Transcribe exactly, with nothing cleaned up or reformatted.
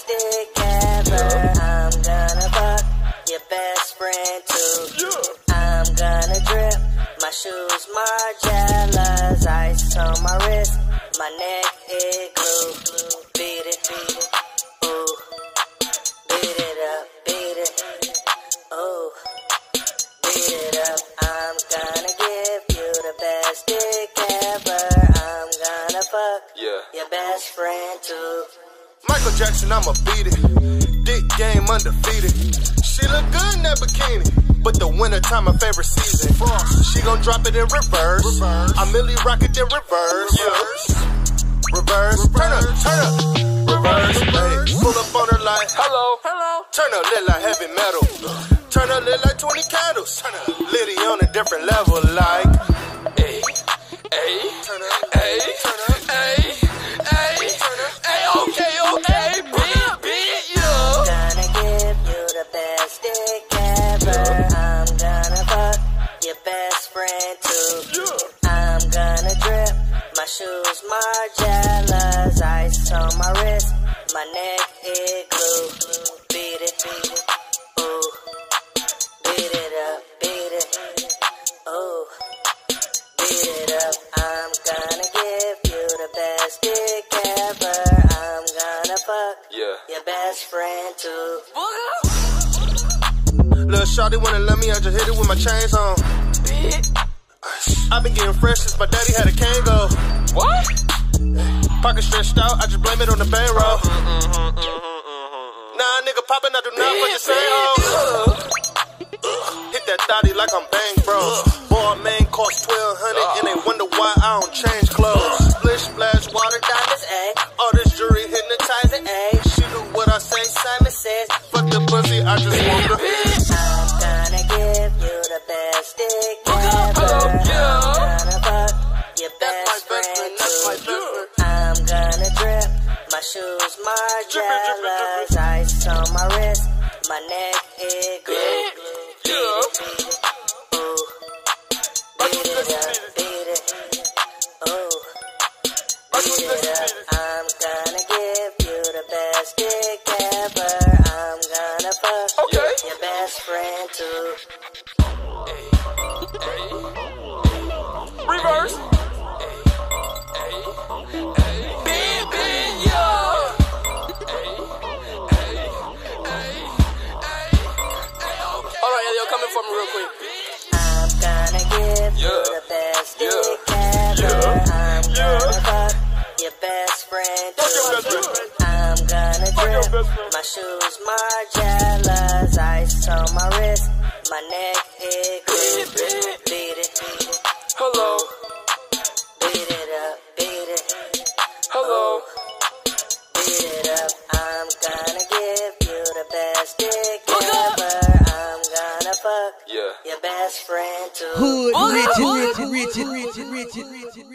dick ever. I'm gonna fuck your best friend too. I'm gonna drip my shoes, Margielas, ice on my wrist, my neck igloo. Beat it, beat it, ooh. Beat it up, beat it, ooh. Beat it up. I'm gonna give you the best dick ever. I'm gonna fuck yeah. your best friend too. Michael Jackson, I'ma beat it. Dick game undefeated. She look good in that bikini, but the wintertime my favorite season. Frost, she gon' drop it in reverse. reverse. I merely rock it in reverse. Reverse, reverse. Turn up, turn up. Reverse, hey. Pull up on her like hello, hello. Turn up lit like heavy metal. Turn up lit like twenty candles. Turn up litty on a different level like. Hey, hey, turn up, hey, turn up, hey, hey, turn up, hey, okay, okay, beat, beat, yeah. Gonna give you the best dick ever. I'm gonna fuck your best friend too. I'm gonna drip my shoes, Margielas, ice on my wrist, my neck igloo. Beat it, beat it, ooh. Beat it up, beat it, ooh. Beat it up. I'm gonna give you the best dick ever. I'm gonna fuck yeah. your best friend too. Little shawty wanna love me, I just hit it with my chains on. I've been getting fresh since my daddy had a Kango. What? Pocket stretched out, I just blame it on the bankroll. Mm-hmm, mm-hmm, mm-hmm. Nah, nigga poppin', I do not what you say, oh. Hit that thotty like I'm bang, bro. Ball main cost twelve hundred, and they wonder why I don't change clothes. Splish, splash, water, diamonds, ayy. All this jewelry hypnotizing, ayy. She do what I say, Simon says. Fuck the pussy, I just want the I'm gonna give you the best dick ever. I'm gonna fuck your best friend too. I'm gonna drip my shoes, Margielas, ice on my wrist, my neck igloo. Beat it, ooh. Beat it up, beat it, ooh. Beat it up. I'm gonna give you the best dick ever. I'm gonna fuck okay. your best friend too. Reverse. Beat, beat, yeah. Alright, Ayo, coming for me real quick. I'm gonna give yeah. you the best yeah. dick ever. Yeah. I'm yeah. gonna fuck your best friend too. I'm gonna drip my shoes, Margielas, ice on my wrist, my neck igloo. Beat it, hello. beat it up, beat it, hello. beat it up. I'm gonna give you the best dick ever. I'm gonna fuck yeah. your best friend too. Hood, rich, rich, rich, rich, rich, rich, rich.